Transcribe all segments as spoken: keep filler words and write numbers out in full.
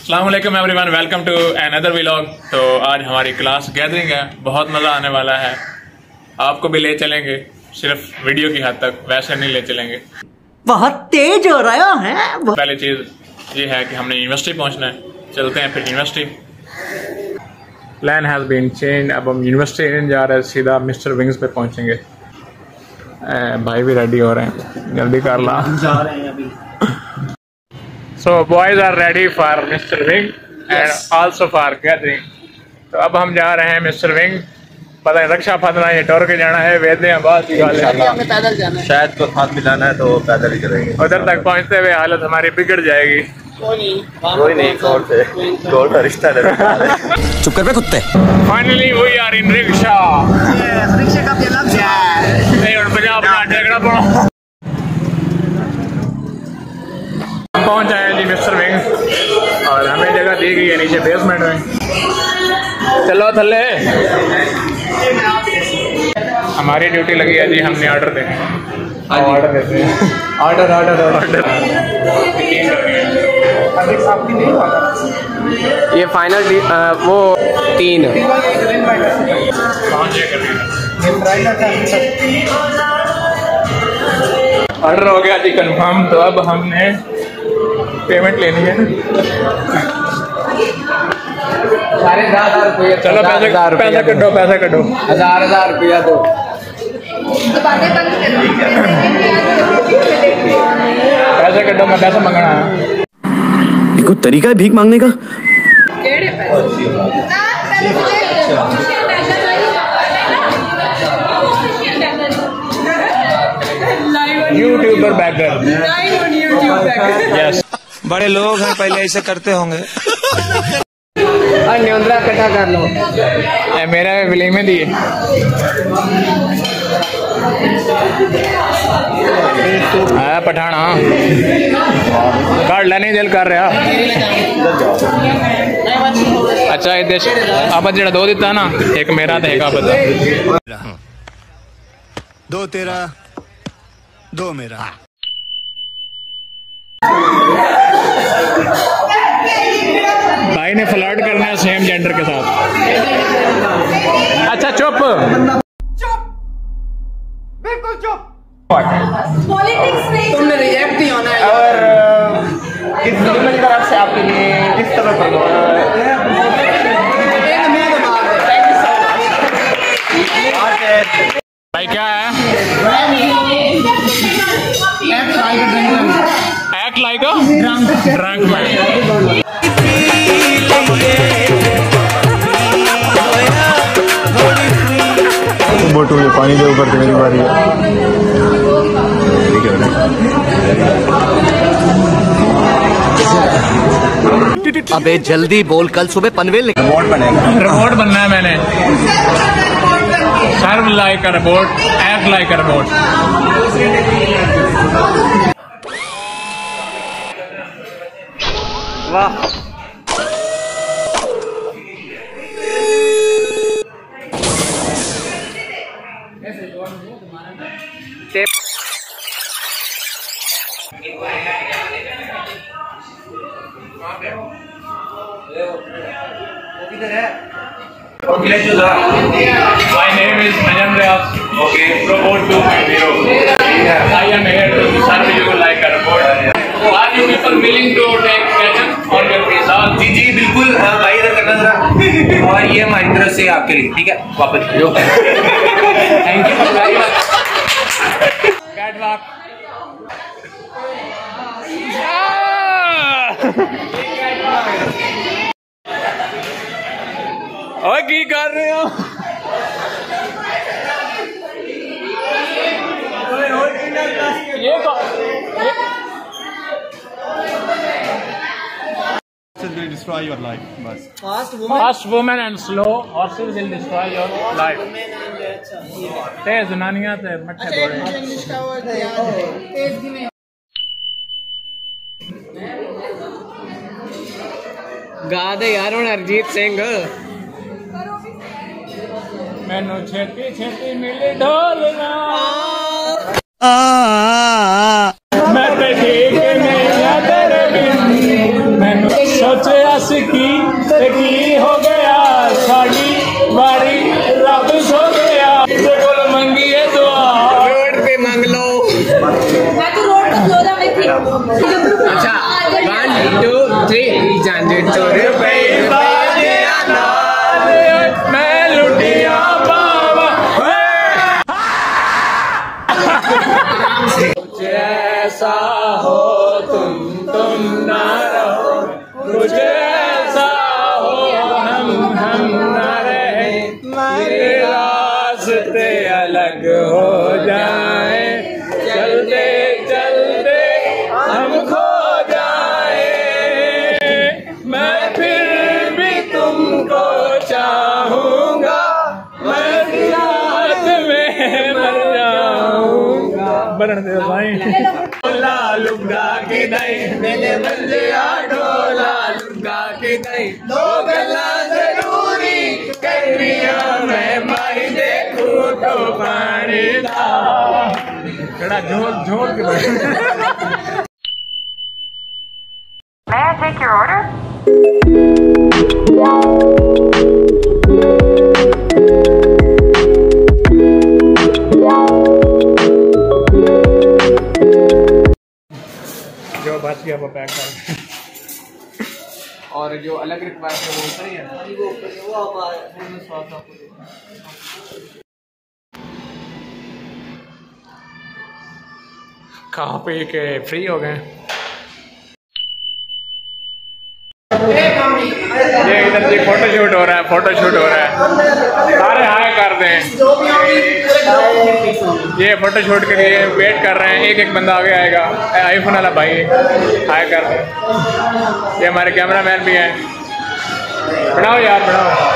अस्सलाम वालेकुम everyone, welcome to another vlog. तो आज हमारी क्लास गैदरिंग है, बहुत मज़ा आने वाला है। आपको भी ले चलेंगे, सिर्फ वीडियो की हद तक, वैसे नहीं ले चलेंगे। बहुत तेज हो रहा है। पहली चीज़ ये है कि हमने यूनिवर्सिटी पहुंचना है। चलते हैं फिर university. Plan has been change. अब हम यूनिवर्सिटी नहीं जा रहे हैं, सीधा मिस्टर विंग्स पे पहुंचेंगे। भाई भी रेडी हो रहे हैं, जल्दी कर ला। जा रहे हैं अभी। So boys are ready for mister Wing and also for gathering। तो अब हम जा रहे हैं मिस्टर Wing। पता है रक्षा फंदना ये टोर के जाना है, वेदे हैं बहुत ही वाले। हमें पैदल जाना है। शायद तो हाथ मिलाना है तो पैदल ही चलेंगे। उधर तक पहुंचते हुए हालत हमारी बिगड़ जाएगी। कोई नहीं, कोई नहीं, गौर से गौर का रिश्ता है। चुप कर बे कुत्ते। Finally we are in rickshaw. रिक्शे का भी अलग है। नहीं और पंजाब का टेकड़ा पड़ो। पहुंच आए जी मिस्टर विंग और हमें जगह दी गई है नीचे बेसमेंट में। चलो थल्ले। हमारी ड्यूटी लगी है जी, हमने ऑर्डर देने हैं। ऑर्डर देते हैं। ऑर्डर ऑर्डर ऑर्डर ये फाइनल वो तीन ऑर्डर हो गया जी कंफर्म। तो अब हमने पेमेंट लेनी है। साढ़े दस हजार रुपये। चलो पैसे पैसे कटो पैसे कटो। हजार हजार रुपया दो। पैसे कटो, मैं पैसे मंगना है। कोई तरीका है भीख मांगने का? YouTuber Baker. यस, बड़े लोग हैं, पहले ऐसे करते होंगे। न्योंदरा इकट्ठा कर लो। ए, मेरा विले में दिए। हाँ पठाना कार्ड लेने दिल कर रहा। अच्छा ये देश आप जरा दो दिता ना, एक मेरा था एक आप बता। दो तेरा दो मेरा। भाई ने फ्लर्ट करना है सेम जेंडर के साथ। अच्छा चुप चुप, बिल्कुल चुप। पॉलिटिक्स नहीं, तुमने रिजेक्ट ही होना है। और किस मेरी तरफ से आपके लिए किस तरह पर भाई क्या है? Act like a drunk man. बोटू ये पानी के ऊपर मेरी बारी है। अबे जल्दी बोल, कल सुबह पनवेल निकल। रिपोर्ट बनेगा। रिपोर्ट बनना है मैंने। Serve like a report, act like a report. वाह My name is Najan Rayas. Okay. Robot two point oh. Yeah. I am here to serve you like a robot. So are you people willing to take ketchup on your pizza? जी जी बिल्कुल भाई, इधर करना जरा। और ये हमारी तरफ से आपके लिए, ठीक है? वापस लो। Thank you very much. Catwalk. ओए की कर रहे हो? ये will destroy your life, बस। Fast woman and slow horses will destroy your life। तेज जनानियां ते मट्ठे दौड़े। गा दे यार ਹੁਣ ਅਰਜੀਤ ਸਿੰਘ। मैनू छेती छेती मिली ढोलना मैं तो ठीक नहीं तेरे बिन मैनू सोचे असकी की हो गया साड़ी बारी रब सो गया बोल मंगी है दुआ रोड पे मांग लो। मैं तो रोड पे फ्लोरा में थी। अच्छा वन टू थ्री जाने चोर पे मैं लुटिया बाबा जैसा हो तुम तुम ना रहो कुछ ऐसा हो हम हम ना रहे मेरे रास्ते अलग हो जाए चलते चलते हम खो जाए मैं फिर भी तुमको चाहूंगा मैं रात में मर जाऊंगा बरन दे भाई लुगा की नहीं मेरे बंदे डोला लुगा की नहीं दो गल्ला जरूरी करिया मैं मारी देखू तो पानी दा कड़ा झोल झोल के बैठ May I take your order? जो बच गया वो पैक कर और जो अलग रिक्वायर्ड है वो ऊपर ही है। वो ऊपर है, वो आप खा पी के फ्री हो गए। ये इधर जी फोटो शूट हो रहा है फोटो शूट हो रहा है सारे हाय कर दें ये फोटो शूट के लिए वेट कर रहे हैं एक एक बंदा आगे आएगा आईफोन वाला भाई हाय कर दें ये हमारे कैमरा मैन भी हैं बनाओ यार बनाओ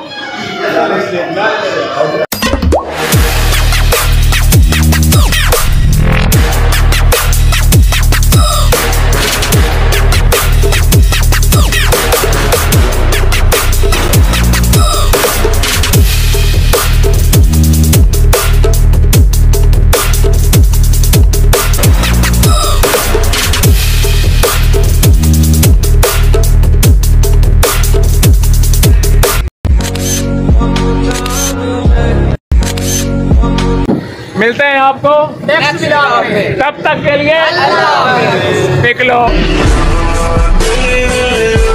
मिलते हैं आपको नेक्स्ट व्लॉग में तब तक के लिए पिक लो।